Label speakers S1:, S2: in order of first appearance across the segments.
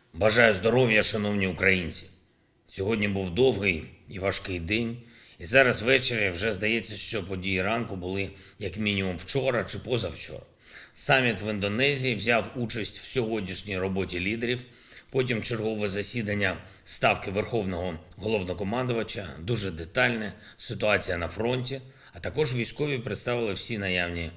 S1: Бажаю здоров'я, шановні українці. Сьогодні був довгий і важкий день. І зараз ввечері вже здається, що події ранку були як мінімум вчора чи позавчора. Саміт в Індонезії взяв участь в сьогоднішній роботі лідерів. Потім чергове засідання Ставки Верховного Головнокомандувача, дуже детальне, ситуація на фронті, а також військові представили всі наявні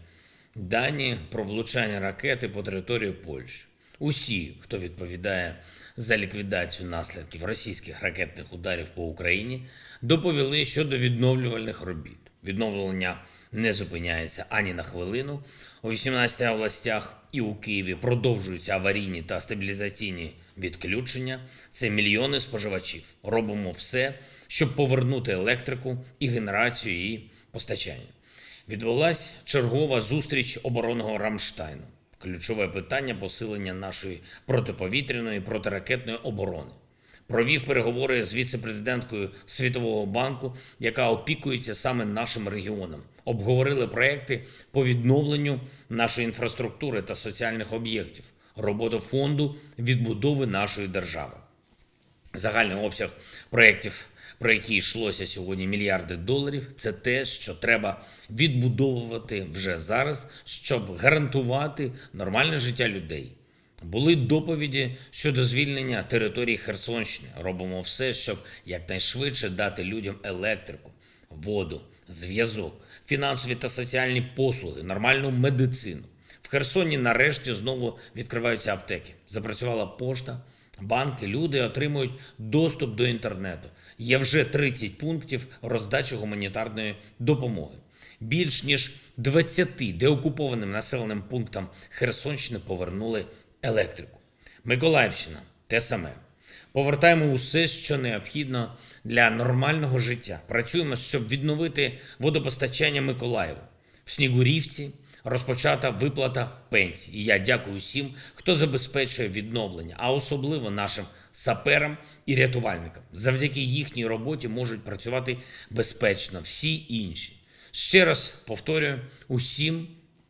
S1: дані про влучання ракети по території Польщі. Усі, хто відповідає за ліквідацію наслідків російських ракетних ударів по Україні, доповіли щодо відновлювальних робіт. Відновлення не зупиняється ані на хвилину. У 18 областях і у Києві продовжуються аварійні та стабілізаційні відключення. Це мільйони споживачів. Робимо все, щоб повернути електрику і генерацію і постачання. Відбулась чергова зустріч оборонного Рамштайну. Ключове питання – посилення нашої протиповітряної і протиракетної оборони. Провів переговори з віце-президенткою Світового банку, яка опікується саме нашим регіоном. Обговорили проекти по відновленню нашої інфраструктури та соціальних об'єктів, роботу фонду відбудови нашої держави. Загальний обсяг проєктів, про які йшлося сьогодні, мільярди доларів, це те, що треба відбудовувати вже зараз, щоб гарантувати нормальне життя людей. Були доповіді щодо звільнення території Херсонщини. Робимо все, щоб якнайшвидше дати людям електрику, воду, зв'язок, фінансові та соціальні послуги, нормальну медицину. В Херсоні нарешті знову відкриваються аптеки. Запрацювала пошта, банки, люди отримують доступ до інтернету. Є вже 30 пунктів роздачі гуманітарної допомоги. Більш ніж 20 деокупованим населеним пунктам Херсонщини повернули електрику. Миколаївщина – те саме. Повертаємо усе, що необхідно для нормального життя. Працюємо, щоб відновити водопостачання Миколаєву. В Снігурівці розпочата виплата пенсій. І я дякую всім, хто забезпечує відновлення, а особливо нашим саперам і рятувальникам. Завдяки їхній роботі можуть працювати безпечно всі інші. Ще раз повторюю, усім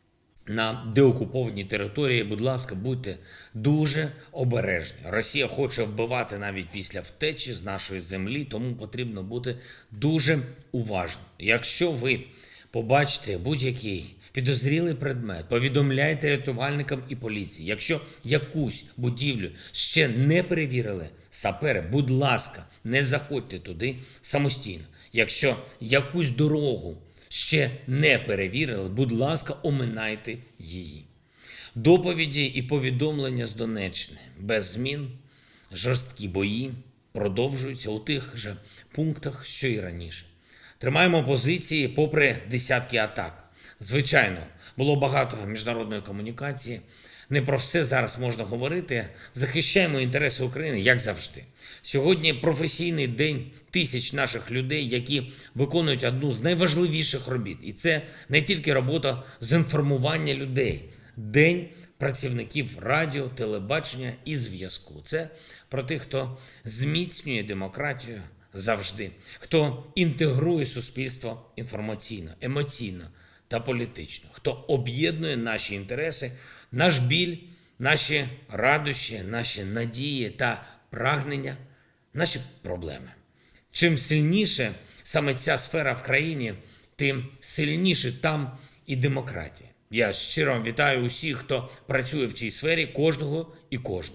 S1: на деокупованій території, будь ласка, будьте дуже обережні. Росія хоче вбивати навіть після втечі з нашої землі, тому потрібно бути дуже уважним. Якщо ви побачите будь-який підозрілий предмет, повідомляйте рятувальникам і поліції. Якщо якусь будівлю ще не перевірили сапери, будь ласка, не заходьте туди самостійно. Якщо якусь дорогу ще не перевірили, будь ласка, оминайте її. Доповіді і повідомлення з Донеччини. Без змін, жорсткі бої продовжуються у тих же пунктах, що і раніше. Тримаємо позиції попри десятки атак. Звичайно, було багато міжнародної комунікації. Не про все зараз можна говорити. Захищаємо інтереси України, як завжди. Сьогодні професійний день тисяч наших людей, які виконують одну з найважливіших робіт. І це не тільки робота з інформування людей. День працівників радіо, телебачення і зв'язку. Це про тих, хто зміцнює демократію завжди, хто інтегрує суспільство інформаційно, емоційно та політично, хто об'єднує наші інтереси, наш біль, наші радощі, наші надії та прагнення, наші проблеми. Чим сильніше саме ця сфера в країні, тим сильніше там і демократія. Я щиро вітаю усіх, хто працює в цій сфері, кожного і кожну.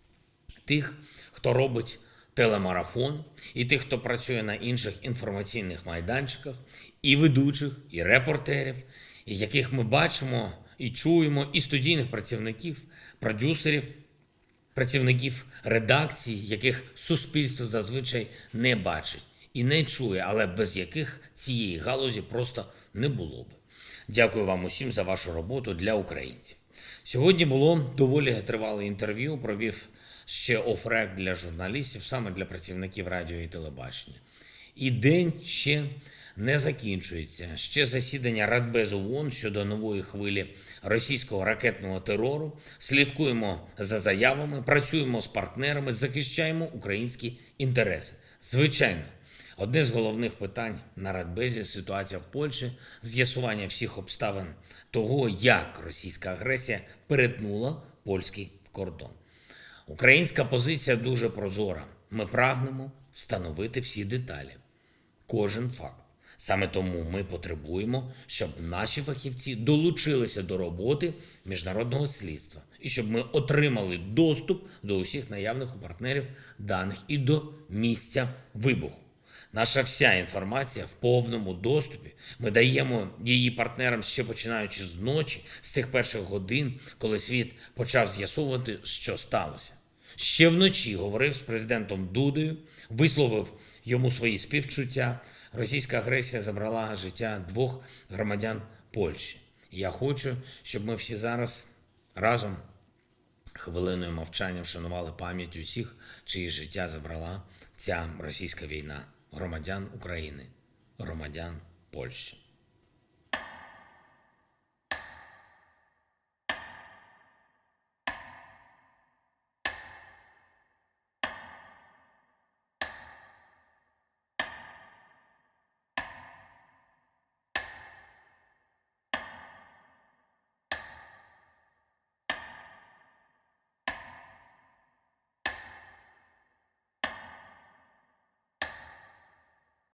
S1: Тих, хто робить телемарафон, і тих, хто працює на інших інформаційних майданчиках, і ведучих, і репортерів, і яких ми бачимо і чуємо, і студійних працівників, продюсерів, працівників редакцій, яких суспільство зазвичай не бачить і не чує, але без яких цієї галузі просто не було б. Дякую вам усім за вашу роботу для українців. Сьогодні було доволі тривале інтерв'ю, провів ще оф-рек для журналістів, саме для працівників радіо і телебачення. І день ще не закінчується. Ще засідання Радбезу ООН щодо нової хвилі російського ракетного терору. Слідкуємо за заявами, працюємо з партнерами, захищаємо українські інтереси. Звичайно, одне з головних питань на Радбезі – ситуація в Польщі, з'ясування всіх обставин того, як російська агресія перетнула польський кордон. Українська позиція дуже прозора. Ми прагнемо встановити всі деталі, кожен факт. Саме тому ми потребуємо, щоб наші фахівці долучилися до роботи міжнародного слідства і щоб ми отримали доступ до усіх наявних у партнерів даних і до місця вибуху. Наша вся інформація в повному доступі. Ми даємо її партнерам ще починаючи з ночі, з тих перших годин, коли світ почав з'ясовувати, що сталося. Ще вночі говорив з президентом Дудою, висловив йому свої співчуття. Російська агресія забрала життя 2 громадян Польщі. Я хочу, щоб ми всі зараз разом хвилиною мовчання вшанували пам'ять усіх, чиї життя забрала ця російська війна. Громадян України, громадян Польщі.